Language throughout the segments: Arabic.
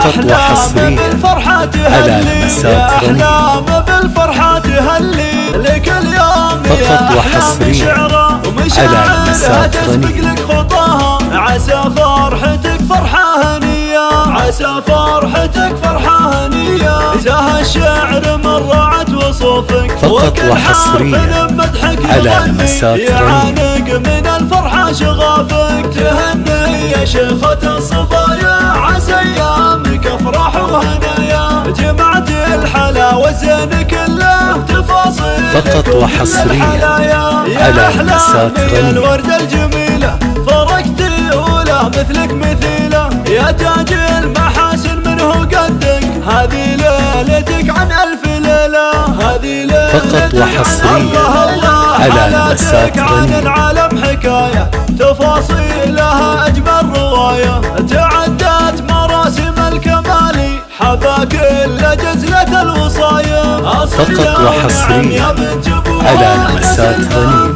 فقط وحصريا على لمسات رنين. أحلام بالفرحة تهلي لك اليوم فقط وحصريا على لمسات رنين. لك خطاها عسى فرحتك فرحة هنية، عسى فرحتك فرحة هنية. زها الشعر من رعت وصوفك فقط وحصريا على لمسات رنين. يعانق من الفرحة شغافك تهني يا شيخة الصبايا، عسى ايامك افراح وهنايا. جمعت الحلاوة زين كله تفاصيل فقط وحصريا على لمسات رنين. الوردة الجميلة فرقتي أولى مثلك مثيلة، يا تاج المحاسن منه قدك. هذه ليلتك عن ألف ليلة، هذه فقط وحصريا على لمسات عن رنين. العالم حكاية تفاصيلها أجمل رواية. تعدت مراسم الكمال حباك إلا جزلة الوصايا. فقط وحصريا على لمسات رنين.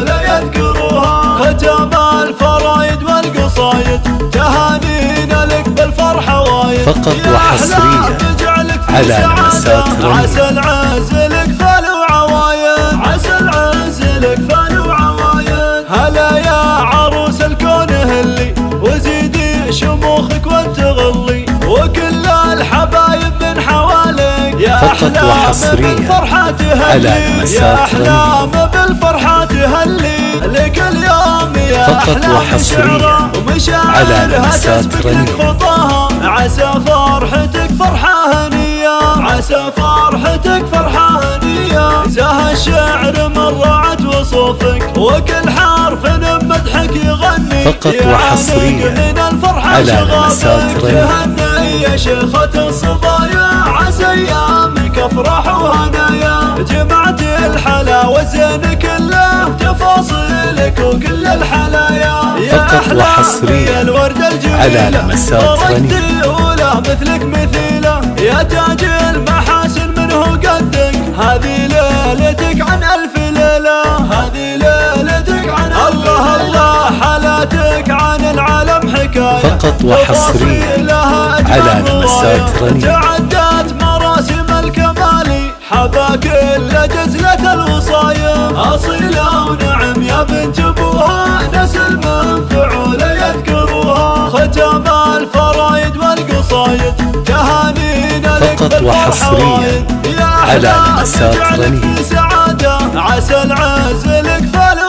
يذكروها ختام الفرايد والقصايد، تهانينا لك بالفرحة وايد. فقط وحصريا على لمسات رنين. عسى العز لك فال وعوايد، عسى العز لك فال وعوايد. هلا يا عروس الكون هلي وزيدي شموخك وتغلي، وكل الحبايب من حواليك يا فقط وحصريا على لمسات رنين. أحلام بالفرحة تهلي لك اليوم يا فقط وحصريا على لمسات رنين. خطاها عسى فرحتك فرحة هنية، عسى فرحتك فرحة هنية. زها الشعر من رعت وصوفك وكل حرف مدحك يغني. فقط وحصريا على لمسات رنين. تهني يا شيخة الصبايا، عسى ايامك افراح وهنايا. جمعت الحلاوة زين كله تفاصيلك وكل الحلايا. فقط وحصريا على لمسات رنين. أولى مثلك مثيلة، يا تاج المحاسن منه قدك. هذه ليلتك عن ألف ليلة، هذه ليلتك عن الله الله. حالاتك عن العالم حكاية فقط وحصريا على لمسات رنين. تعدت مراسم الكمال حباك إلا جزلة الوصايا. أصيلة ونعم يا بنت أبوها، نسل من فعوله يذكروها. ختام الفرايد والقصايد تهانينا لك فقط وحصريا على لمسات رنين. سعادة عسى العز لك فال